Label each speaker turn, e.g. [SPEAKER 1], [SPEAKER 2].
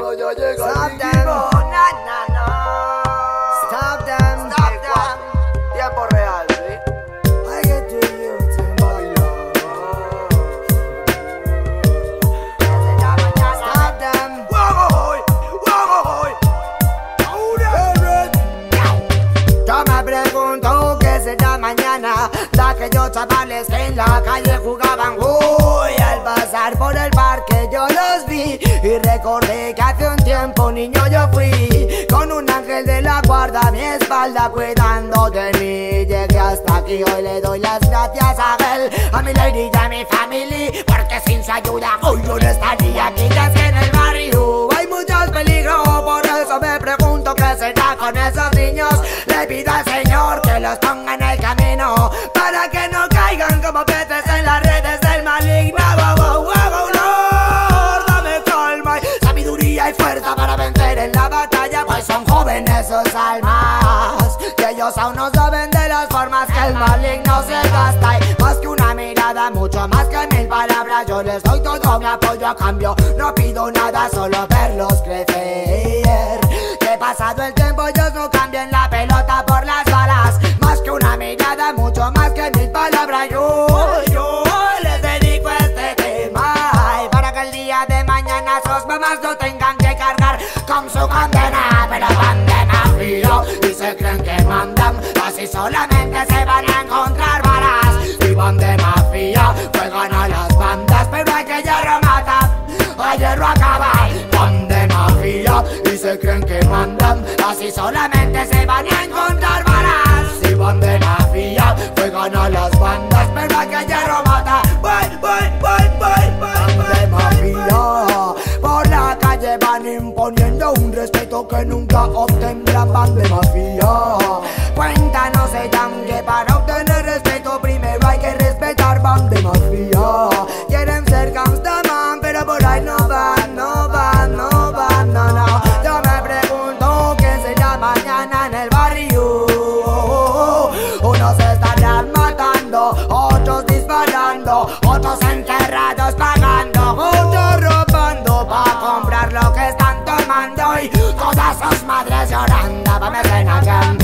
[SPEAKER 1] vaya a llegar.
[SPEAKER 2] Stop them.
[SPEAKER 1] Na, na, na.
[SPEAKER 2] Stop them.
[SPEAKER 1] Stop them. Tiempo real, ¿sí?
[SPEAKER 2] I get to you to Stop them. Yo me pregunto qué será mañana de aquellos chavales que en la calle jugaban. Uy, al pasar por el parque yo los vi y recordé que hace un tiempo niño yo fui con un ángel de la guarda a mi espalda cuidando de mí. Llegué hasta aquí, hoy le doy las gracias a él, a mi lady y a mi family, porque sin su ayuda hoy yo no estaría aquí. Ya es que en el barrio hay muchos peligros, por eso me pregunto qué será con esos niños. Le pido al Señor que los ponga en el camino para que no caigan como peces en las redes del maligno. Lord, dame calma y sabiduría y fuerza para vencer en la batalla, pues son jóvenes sus almas y ellos aún no saben de las formas que el maligno se gasta. Y más que una mirada, mucho más que 1000 palabras, yo les doy todo mi apoyo a cambio. No pido nada, solo verlos crecer. Que pasado el tiempo ellos no cambien la pelota por las balas. Más que una mirada, mucho más que 1000 palabras, yo les dedico este tema. Y para que el día de mañana sus mamás no tengan que cargar con su condena. Pero van de mafia y se creen que mandan, así solamente se van a encontrar balas. Y van de mafia, juegan a las bandas, pero hay que hierro mata, a hierro acaba. Van de mafia y se creen que mandan, así solamente se van a encontrar balas. Si van de mafia, juegan a las bandas, pero hay que hierro mata. Van de mafia, por la calle van imponiendo un respeto que nunca obtendrán. Van de mafia, cuéntanos que para obtener respeto primero hay que respetar. Van de mafia, quieren ser gangstaman, pero por ahí no van, no. Yo me pregunto qué será mañana en el barrio. Unos estarán matando, otros disparando, otros enterrados pagando, otros robando pa' comprar lo que están tomando y todas sus madres llorando. Vamos a